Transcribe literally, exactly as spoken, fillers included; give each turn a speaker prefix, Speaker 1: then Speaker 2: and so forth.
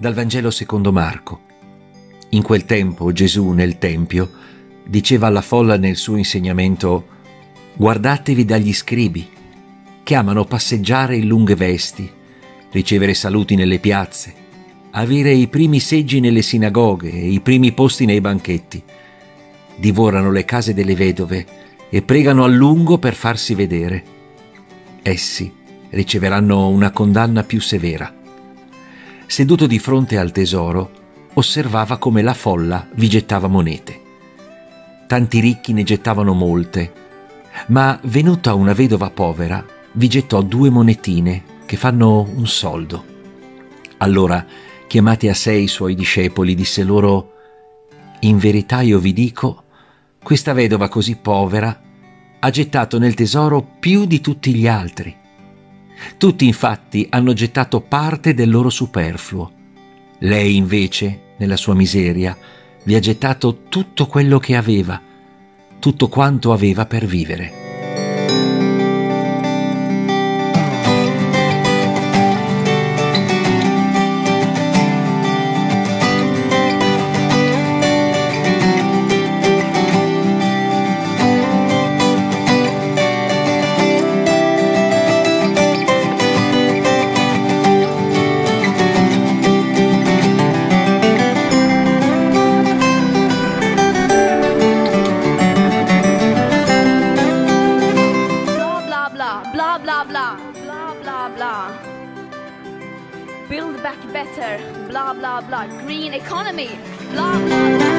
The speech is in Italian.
Speaker 1: Dal Vangelo secondo Marco. In quel tempo Gesù nel Tempio diceva alla folla nel suo insegnamento: «Guardatevi dagli scribi, che amano passeggiare in lunghe vesti, ricevere saluti nelle piazze, avere i primi seggi nelle sinagoghe e i primi posti nei banchetti. Divorano le case delle vedove e pregano a lungo per farsi vedere. Essi riceveranno una condanna più severa». Seduto di fronte al tesoro, osservava come la folla vi gettava monete. Tanti ricchi ne gettavano molte, ma venuta una vedova povera, vi gettò due monetine che fanno un soldo. Allora, chiamati a sé i suoi discepoli, disse loro: «In verità io vi dico, questa vedova così povera ha gettato nel tesoro più di tutti gli altri. Tutti infatti hanno gettato parte del loro superfluo. Lei invece, nella sua miseria, vi ha gettato tutto quello che aveva, tutto quanto aveva per vivere».
Speaker 2: Blah, blah, blah, blah, blah, blah. Build back better, blah, blah, blah. Green economy, blah, blah, blah.